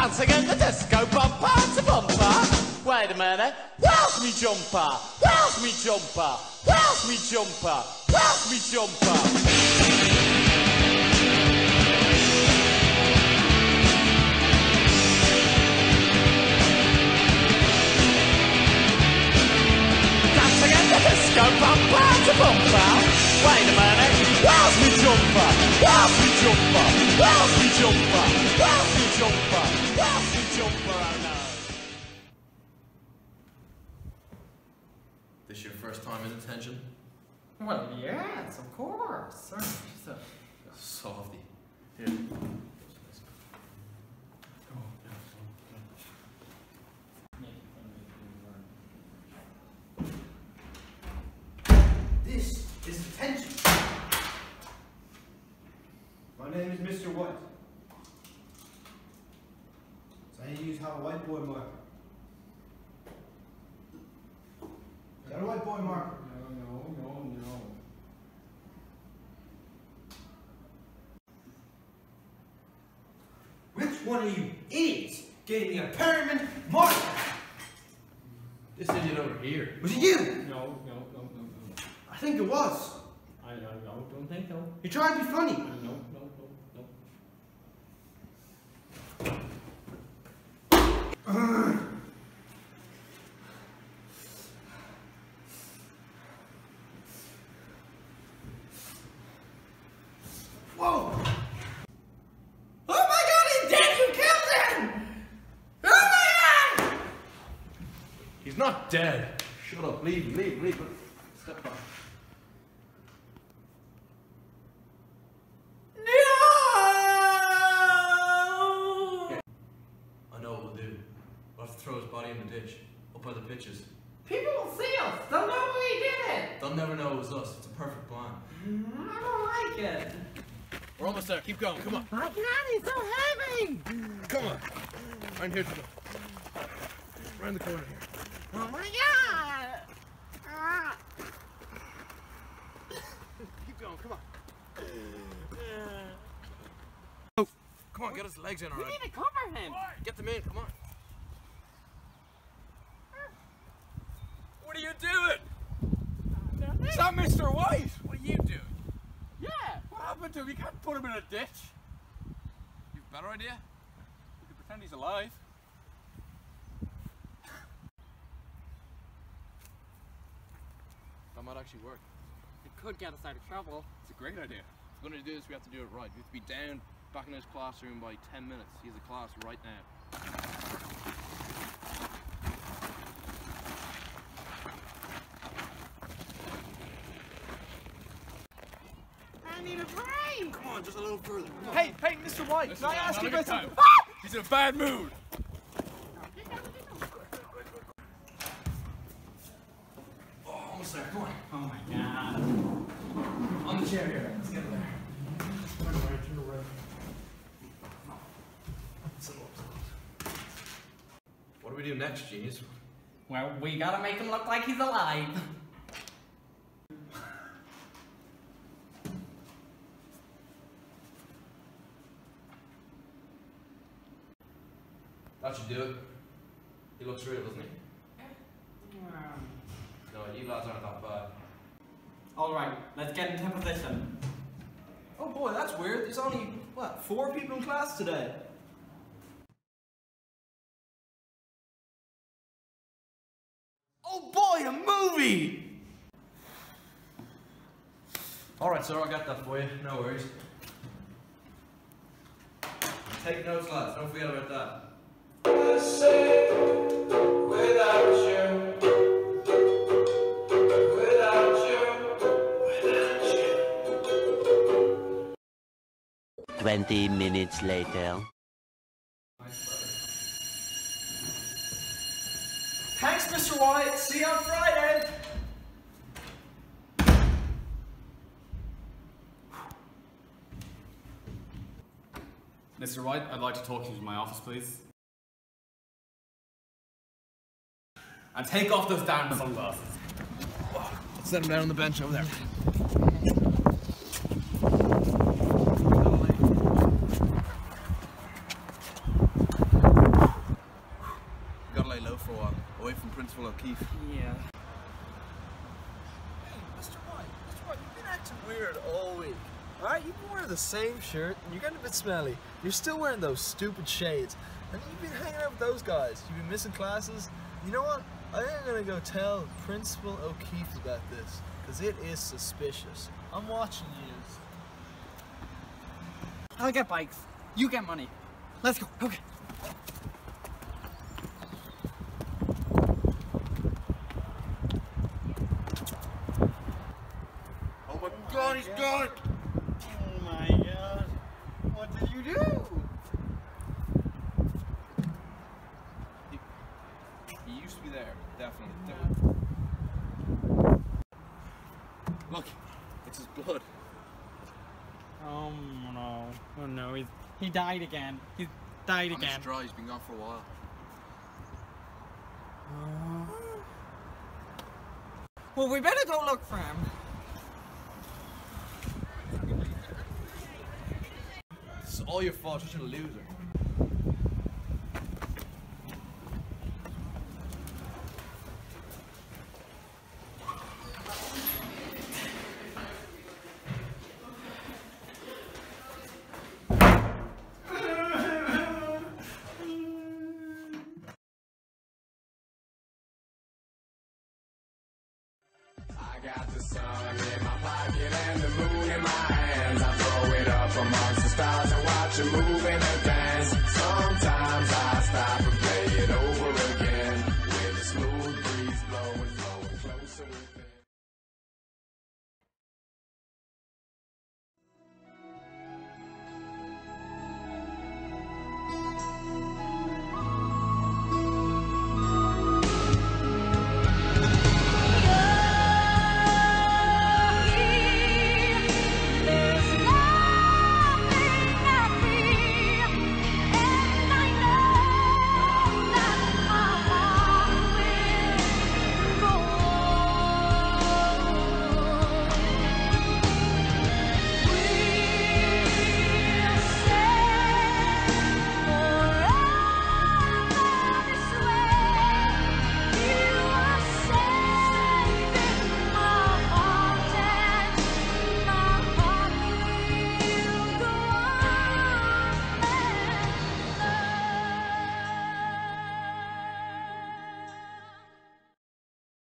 dancing in the disco, bumper to bumper. Wait a minute, where's me jumper? Where's me jumper? Where's me jumper? Where's me jumper? Disco bumper to bumper. Wait a minute, where's me jumper? Where's me jumper? Where's me jumper? Where's me jumper? Where's me jumper? Oh no. This your first time in detention? Well, yes, of course. Sorry, she's a Softy. Here. This is detention. My name is Mr. White. So I need you to have a whiteboard marker. Is that a whiteboard marker? No. Which one of you idiots gave me a permanent marker? This idiot over here. Was it you? No. I think it was. I don't think so. You tried to be funny. No. Whoa! Oh my God, he's dead! You killed him! Oh my God! He's not dead. Shut up. Leave. Step back. I know what we'll do. We'll have to throw his body in the ditch, up by the pitches. People will see us. They'll know we did it. They'll never know it was us. It's a perfect plan. I don't like it. We're almost there. Keep going. Come on. My God, he's so heavy. Come on. Right here to the... Right in the corner here. Oh my God. Keep going. Come on. Oh, come on. Get his legs in We already. need to cover him. Get them in. Come on. What are you doing? Is that Mr. White? What are you doing? Yeah. What happened to him? You can't put him in a ditch. You have a better idea? You can pretend he's alive. That might actually work. It could get us out of trouble. It's a great idea. If we're going to do this, we have to do it right. We have to be down back in his classroom by 10 minutes. He's a class right now. I need a brain. Come on, just a little further. Hey, Mr. White, can I ask you about something? He's in a bad mood. Oh, almost there. Come on. Oh my God. On the chair here. Let's get it there. What do we do next, genius? Well, we gotta make him look like he's alive. That should do it. He looks real, doesn't he? No, you lads aren't that bad. Alright, let's get into position. Oh boy, that's weird. There's only, what, 4 people in class today? Oh boy, a movie! Alright, sir, I got that for you. No worries. Take notes, lads. Don't forget about that. Without you. 20 minutes later. Thanks, Mr. White. See you on Friday. Mr. White, I'd like to talk to you in my office, please. And take off those damn sunglasses. Set him down on the bench over there. away from Principal O'Keefe. Yeah. Hey, Mr. White, you've been acting weird all week. Alright, you've been wearing the same shirt, and you're getting a bit smelly. You're still wearing those stupid shades. And you've been hanging out with those guys. You've been missing classes. You know what? I am gonna go tell Principal O'Keefe about this, because it is suspicious. I'm watching you. I'll get bikes. You get money. Let's go. Okay. Oh my God, he's gone! Oh my God. What did you do? He used to be there, definitely. Look, it's his blood. Oh no. Oh no, he died again. He died I'm again. dry, he's been gone for a while. Well, we better go look for him. This is all your fault, you're such a loser.